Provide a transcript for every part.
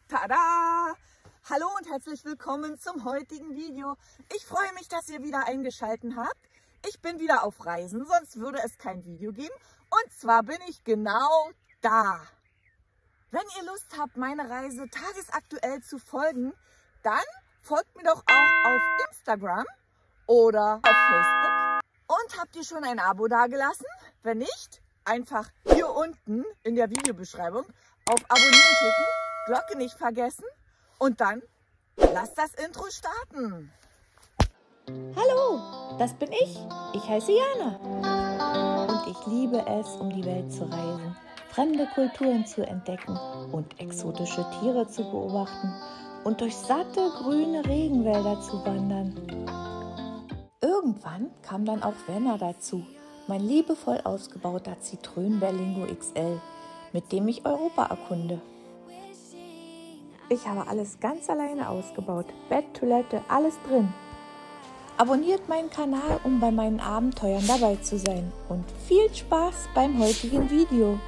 Tada! Hallo und herzlich willkommen zum heutigen Video. Ich freue mich, dass ihr wieder eingeschaltet habt. Ich bin wieder auf Reisen, sonst würde es kein Video geben. Und zwar bin ich genau da. Wenn ihr Lust habt, meine Reise tagesaktuell zu folgen, dann folgt mir doch auch auf Instagram oder auf Facebook. Und habt ihr schon ein Abo dagelassen? Wenn nicht, einfach hier unten in der Videobeschreibung auf Abonnieren klicken, Glocke nicht vergessen und dann lasst das Intro starten. Hallo, das bin ich. Ich heiße Jana. Und ich liebe es, um die Welt zu reisen, fremde Kulturen zu entdecken und exotische Tiere zu beobachten und durch satte grüne Regenwälder zu wandern. Irgendwann kam dann auch Werner dazu, mein liebevoll ausgebauter Citroën Berlingo XL, mit dem ich Europa erkunde. Ich habe alles ganz alleine ausgebaut, Bett, Toilette, alles drin. Abonniert meinen Kanal, um bei meinen Abenteuern dabei zu sein. Und viel Spaß beim heutigen Video.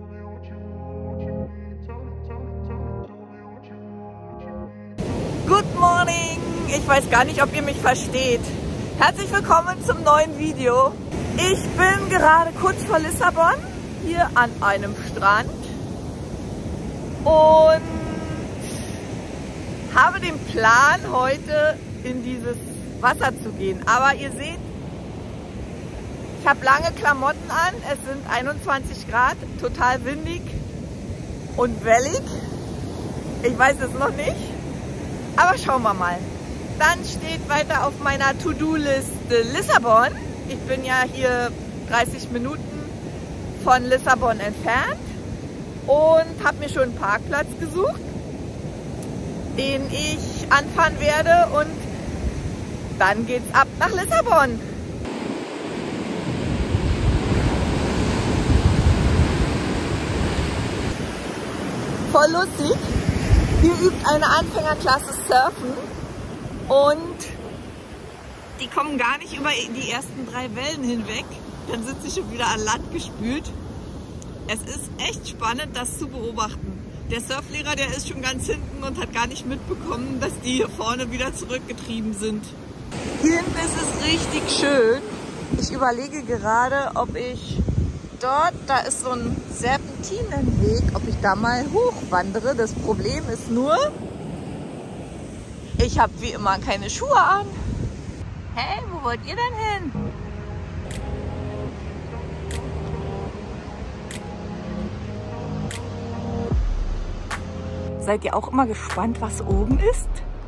Good morning! Ich weiß gar nicht, ob ihr mich versteht. Herzlich willkommen zum neuen Video. Ich bin gerade kurz vor Lissabon, hier an einem Strand. Und habe den Plan, heute in dieses Wasser zu gehen. Aber ihr seht, ich habe lange Klamotten an. Es sind 21 Grad, total windig und wellig. Ich weiß es noch nicht, aber schauen wir mal. Dann steht weiter auf meiner To-Do-Liste Lissabon. Ich bin ja hier 30 Minuten von Lissabon entfernt und habe mir schon einen Parkplatz gesucht, den ich anfahren werde, und dann geht's ab nach Lissabon. Voll lustig. Hier übt eine Anfängerklasse Surfen und die kommen gar nicht über die ersten 3 Wellen hinweg. Dann sind sie schon wieder an Land gespült. Es ist echt spannend, das zu beobachten. Der Surflehrer, der ist schon ganz hinten und hat gar nicht mitbekommen, dass die hier vorne wieder zurückgetrieben sind. Hier hinten ist es richtig schön. Ich überlege gerade, ob ich dort, da ist so ein Serpentinenweg, ob ich da mal hochwandere. Das Problem ist nur, ich habe wie immer keine Schuhe an. Hä, wo wollt ihr denn hin? Seid ihr auch immer gespannt, was oben ist?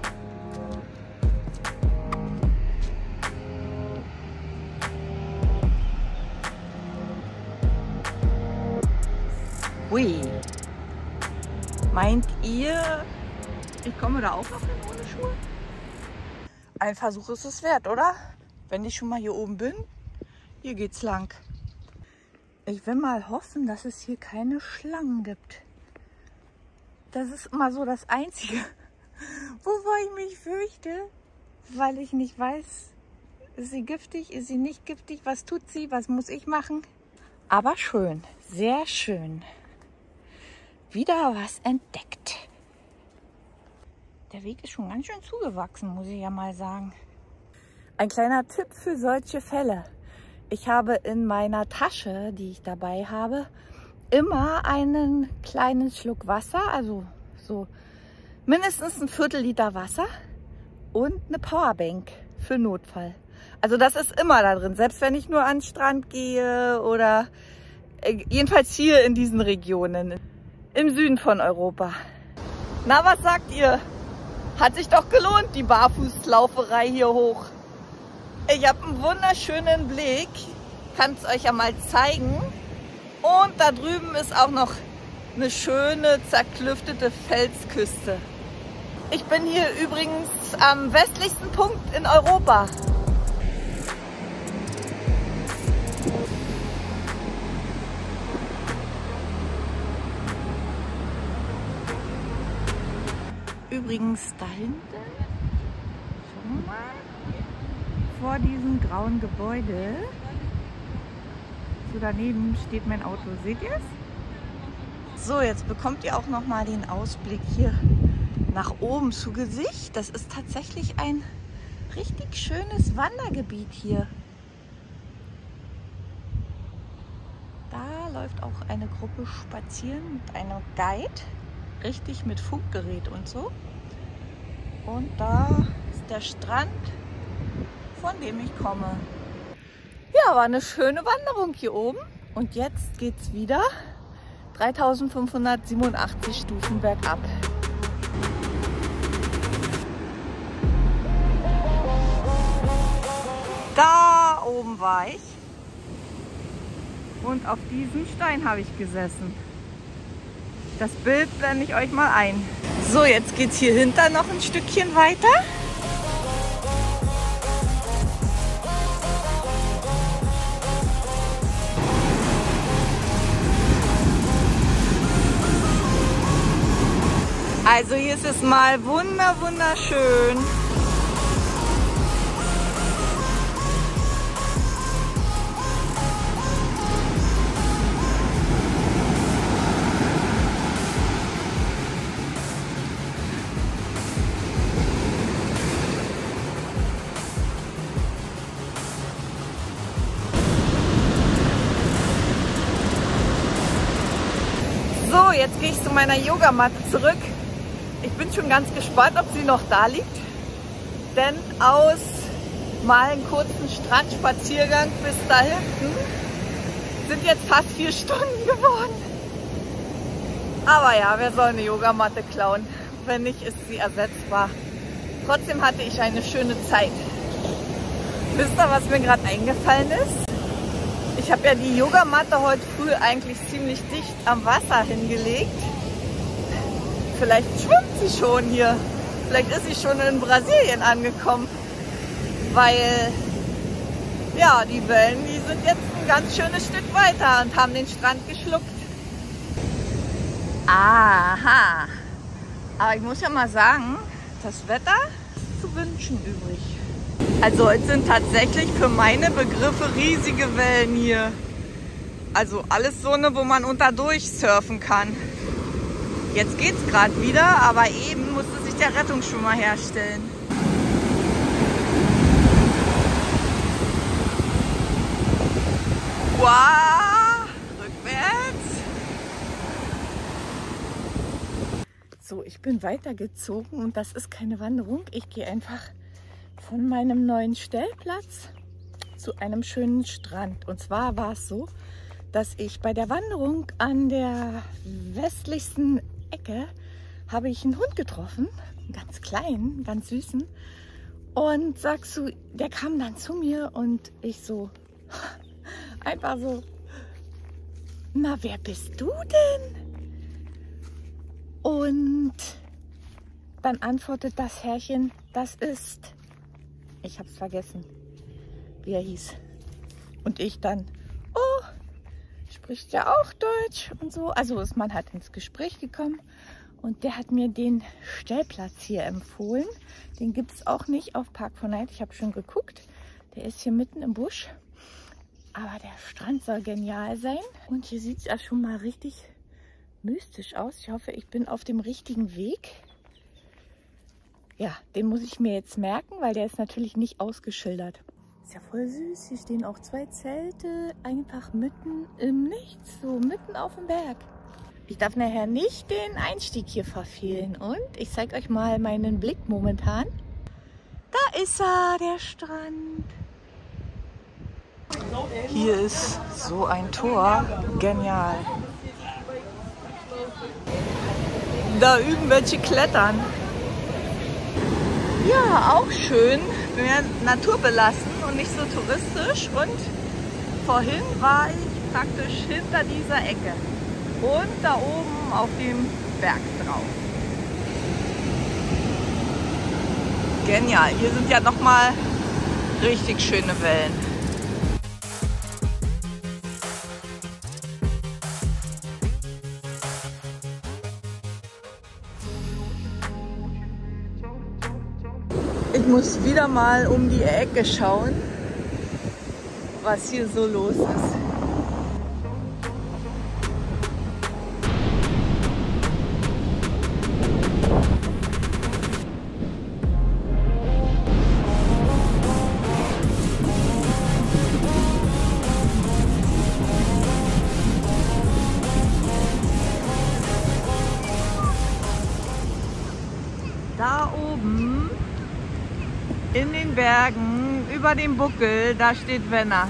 Ui. Meint ihr, ich komme da auch noch hin ohne Schuhe? Ein Versuch ist es wert, oder? Wenn ich schon mal hier oben bin, hier geht's lang. Ich will mal hoffen, dass es hier keine Schlangen gibt. Das ist immer so das Einzige, wovor ich mich fürchte, weil ich nicht weiß, ist sie giftig, ist sie nicht giftig, was tut sie, was muss ich machen. Aber schön, sehr schön. Wieder was entdeckt. Der Weg ist schon ganz schön zugewachsen, muss ich ja mal sagen. Ein kleiner Tipp für solche Fälle. Ich habe in meiner Tasche, die ich dabei habe, immer einen kleinen Schluck Wasser, also so mindestens ein Viertel-Liter Wasser und eine Powerbank für Notfall. Also das ist immer da drin, selbst wenn ich nur an den Strand gehe oder jedenfalls hier in diesen Regionen im Süden von Europa. Na, was sagt ihr? Hat sich doch gelohnt, die Barfußlauferei hier hoch. Ich habe einen wunderschönen Blick, kann es euch ja mal zeigen. Und da drüben ist auch noch eine schöne, zerklüftete Felsküste. Ich bin hier übrigens am westlichsten Punkt in Europa. Übrigens da hinten, schauen wir mal, vor diesem grauen Gebäude, so daneben steht mein Auto, seht ihr es? So, jetzt bekommt ihr auch noch mal den Ausblick hier nach oben zu Gesicht. Das ist tatsächlich ein richtig schönes Wandergebiet hier. Da läuft auch eine Gruppe spazieren mit einem Guide, richtig mit Funkgerät und so. Und da ist der Strand, von dem ich komme. Ja, war eine schöne Wanderung hier oben. Und jetzt geht's wieder 3587 Stufen bergab. Da oben war ich und auf diesem Stein habe ich gesessen. Das Bild blende ich euch mal ein. So, jetzt geht es hier hinter noch ein Stückchen weiter. Also hier ist es mal wunderschön. So, jetzt gehe ich zu meiner Yogamatte zurück. Ich bin schon ganz gespannt, ob sie noch da liegt. Denn aus mal einen kurzen Strandspaziergang bis da hinten sind jetzt fast 4 Stunden geworden. Aber ja, wer soll eine Yogamatte klauen? Wenn nicht, ist sie ersetzbar. Trotzdem hatte ich eine schöne Zeit. Wisst ihr, was mir gerade eingefallen ist? Ich habe ja die Yogamatte heute früh eigentlich ziemlich dicht am Wasser hingelegt. Vielleicht schwimmt sie schon hier. Vielleicht ist sie schon in Brasilien angekommen. Weil, ja, die Wellen, die sind jetzt ein ganz schönes Stück weiter und haben den Strand geschluckt. Aha. Aber ich muss ja mal sagen, das Wetter zu wünschen übrig. Also heute sind tatsächlich für meine Begriffe riesige Wellen hier. Also alles so eine, wo man unterdurch surfen kann. Jetzt geht's gerade wieder, aber eben musste sich der Rettungsschwimmer herstellen. Wow, rückwärts. So, ich bin weitergezogen und das ist keine Wanderung. Ich gehe einfach von meinem neuen Stellplatz zu einem schönen Strand. Und zwar war es so, dass ich bei der Wanderung an der westlichsten Ecke habe ich einen Hund getroffen, einen ganz kleinen, ganz süßen. Und sagst du, der kam dann zu mir und ich so, einfach so, na, wer bist du denn? Und dann antwortet das Herrchen, das ist, ich habe es vergessen, wie er hieß. Und ich dann, oh, spricht ja auch Deutsch und so. Also ist man halt ins Gespräch gekommen und der hat mir den Stellplatz hier empfohlen. Den gibt es auch nicht auf Park4Night. Ich habe schon geguckt. Der ist hier mitten im Busch. Aber der Strand soll genial sein. Und hier sieht es ja schon mal richtig mystisch aus. Ich hoffe, ich bin auf dem richtigen Weg. Ja, den muss ich mir jetzt merken, weil der ist natürlich nicht ausgeschildert. Ist ja voll süß. Hier stehen auch 2 Zelte, einfach mitten im Nichts, so mitten auf dem Berg. Ich darf nachher nicht den Einstieg hier verfehlen. Und ich zeige euch mal meinen Blick momentan. Da ist er, der Strand. Hier ist so ein Tor. Genial. Da üben welche klettern. Ja, auch schön. Mehr naturbelassen und nicht so touristisch. Und vorhin war ich praktisch hinter dieser Ecke und da oben auf dem Berg drauf. Genial. Hier sind ja nochmal richtig schöne Wellen. Ich muss wieder mal um die Ecke schauen, was hier so los ist. Da oben in den Bergen über dem Buckel, da steht Wenna.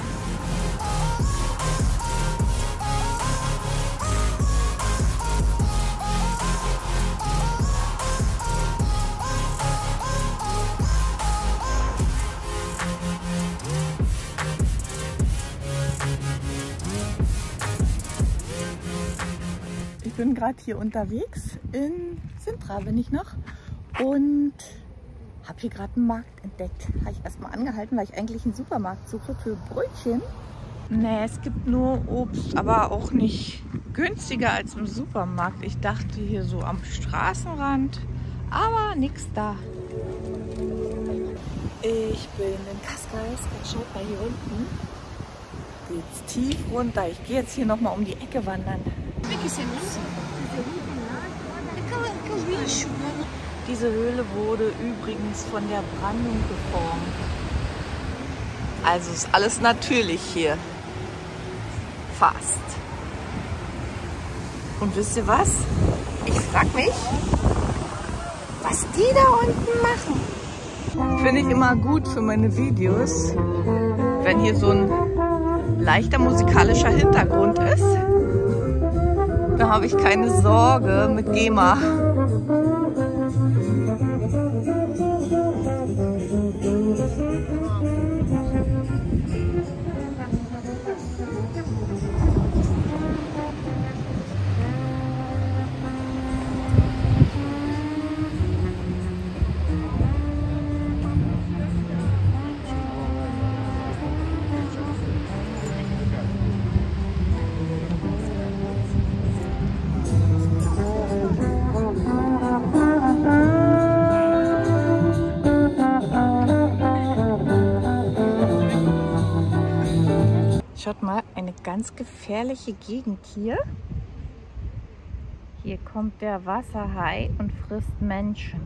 Ich bin gerade hier unterwegs in Sintra, bin ich noch, und habe hier gerade einen Markt entdeckt. Habe ich erstmal angehalten, weil ich eigentlich einen Supermarkt suche für Brötchen. Nee, es gibt nur Obst, aber auch nicht günstiger als im Supermarkt. Ich dachte hier so am Straßenrand, aber nichts da. Ich bin in Cascais, schaut mal hier unten. Geht's tief runter. Ich gehe jetzt hier nochmal um die Ecke wandern. Diese Höhle wurde übrigens von der Brandung geformt. Also ist alles natürlich hier. Fast. Und wisst ihr was? Ich frage mich, was die da unten machen. Finde ich immer gut für meine Videos, wenn hier so ein leichter musikalischer Hintergrund ist. Da habe ich keine Sorge mit GEMA. Schaut mal, eine ganz gefährliche Gegend hier. Hier kommt der Wasserhai und frisst Menschen.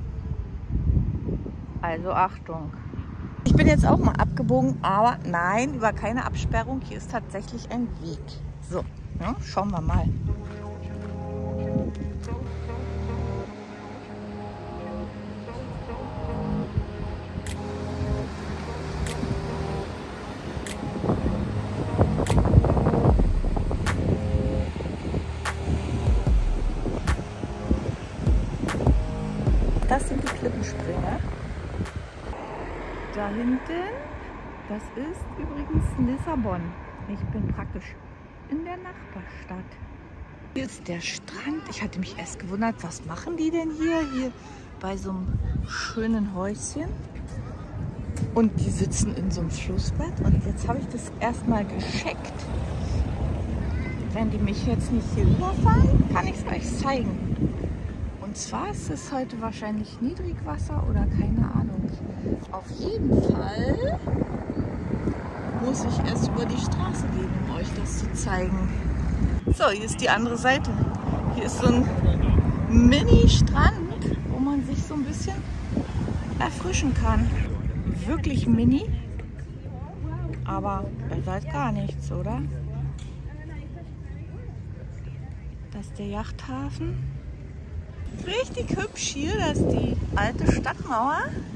Also Achtung. Ich bin jetzt auch mal abgebogen, aber nein, über keine Absperrung. Hier ist tatsächlich ein Weg. So, ja, schauen wir mal. Das sind die Klippenspringer. Da hinten, das ist übrigens Lissabon. Ich bin praktisch in der Nachbarstadt. Hier ist der Strand. Ich hatte mich erst gewundert, was machen die denn hier bei so einem schönen Häuschen? Und die sitzen in so einem Flussbett. Und jetzt habe ich das erstmal gecheckt. Wenn die mich jetzt nicht hier überfallen, kann ich es euch zeigen. Und zwar ist es heute wahrscheinlich Niedrigwasser oder keine Ahnung. Auf jeden Fall muss ich erst über die Straße gehen, um euch das zu zeigen. So, hier ist die andere Seite. Hier ist so ein Mini-Strand, wo man sich so ein bisschen erfrischen kann. Wirklich mini, aber besser als gar nichts, oder? Das ist der Yachthafen. Richtig hübsch hier, das ist die alte Stadtmauer.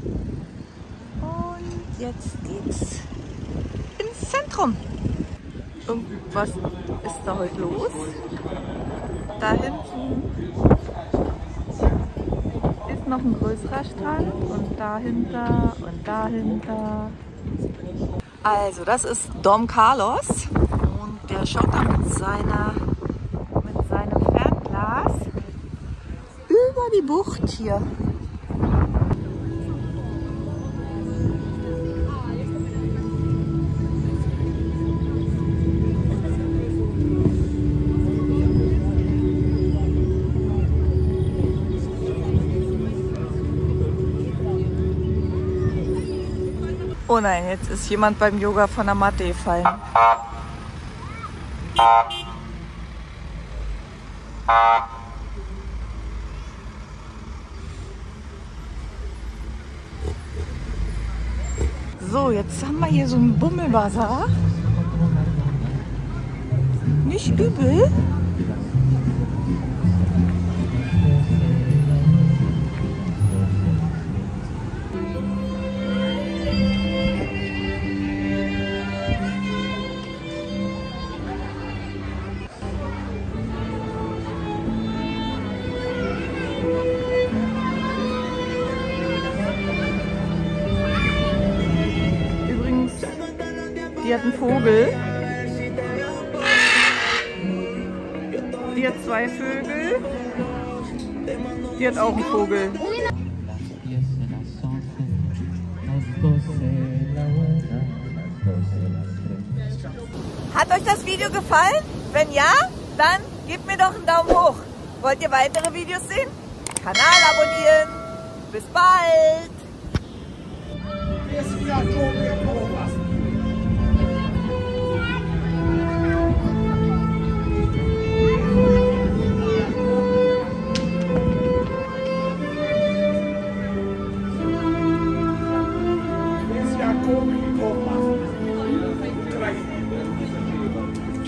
Und jetzt geht's ins Zentrum. Irgendwas ist da heute los. Da hinten ist noch ein größerer Strand und dahinter und dahinter. Also das ist Dom Carlos und der schaut da mit seinem Fernglas über die Bucht hier. Oh nein, jetzt ist jemand beim Yoga von der Matte gefallen. So, jetzt haben wir hier so einen Bummelbazar. Nicht übel. die hat einen Vogel. Die hat 2 Vögel. Die hat auch einen Vogel. Hat euch das Video gefallen? Wenn ja, dann gebt mir doch einen Daumen hoch. Wollt ihr weitere Videos sehen? Kanal abonnieren. Bis bald. Jakob.